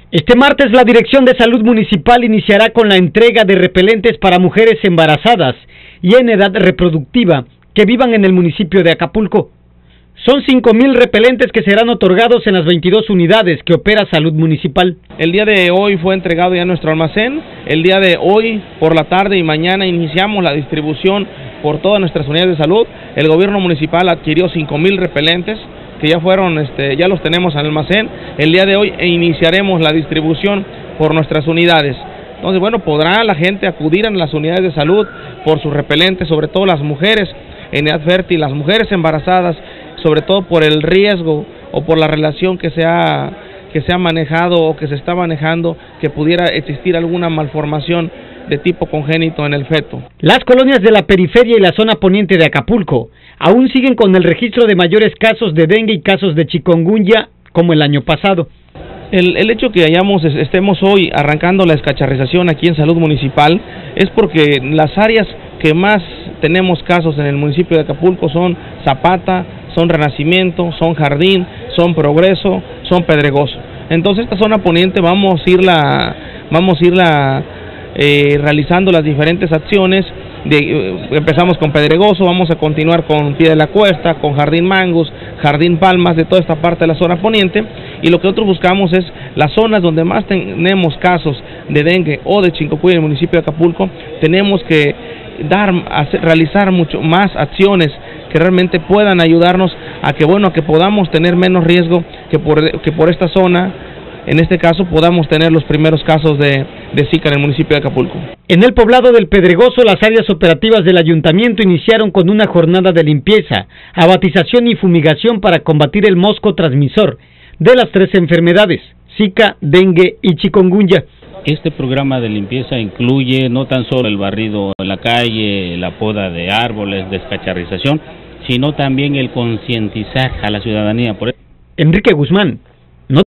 Este martes la Dirección de Salud Municipal iniciará con la entrega de repelentes para mujeres embarazadas y en edad reproductiva que vivan en el municipio de Acapulco. Son 5,000 repelentes que serán otorgados en las 22 unidades que opera Salud Municipal. El día de hoy fue entregado ya nuestro almacén. El día de hoy, por la tarde y mañana, iniciamos la distribución por todas nuestras unidades de salud. El gobierno municipal adquirió 5,000 repelentes que ya fueron, ya los tenemos en el almacén. El día de hoy iniciaremos la distribución por nuestras unidades. Entonces, bueno, podrá la gente acudir a las unidades de salud por sus repelentes, sobre todo las mujeres en edad fértil, las mujeres embarazadas, sobre todo por el riesgo o por la relación que se ha manejado o que se está manejando, que pudiera existir alguna malformación de tipo congénito en el feto. Las colonias de la periferia y la zona poniente de Acapulco aún siguen con el registro de mayores casos de dengue y casos de chikungunya como el año pasado. El hecho que estemos hoy arrancando la descacharrización aquí en Salud Municipal es porque las áreas que más tenemos casos en el municipio de Acapulco son Zapata, son Renacimiento, son Jardín, son Progreso, son Pedregoso. Entonces esta zona poniente vamos a irla realizando las diferentes acciones. Empezamos con Pedregoso, vamos a continuar con Pie de la Cuesta, con Jardín Mangos, Jardín Palmas, de toda esta parte de la zona poniente, y lo que nosotros buscamos es las zonas donde más tenemos casos de dengue o de chikungunya en el municipio de Acapulco. Tenemos que realizar mucho más acciones que realmente puedan ayudarnos a que podamos tener menos riesgo que por esta zona. En este caso podamos tener los primeros casos de Zika en el municipio de Acapulco. En el poblado del Pedregoso, las áreas operativas del ayuntamiento iniciaron con una jornada de limpieza, abatización y fumigación para combatir el mosco transmisor de las 3 enfermedades, Zika, dengue y chikungunya. Este programa de limpieza incluye no tan solo el barrido en la calle, la poda de árboles, descacharrización, sino también el concientizar a la ciudadanía. Enrique Guzmán,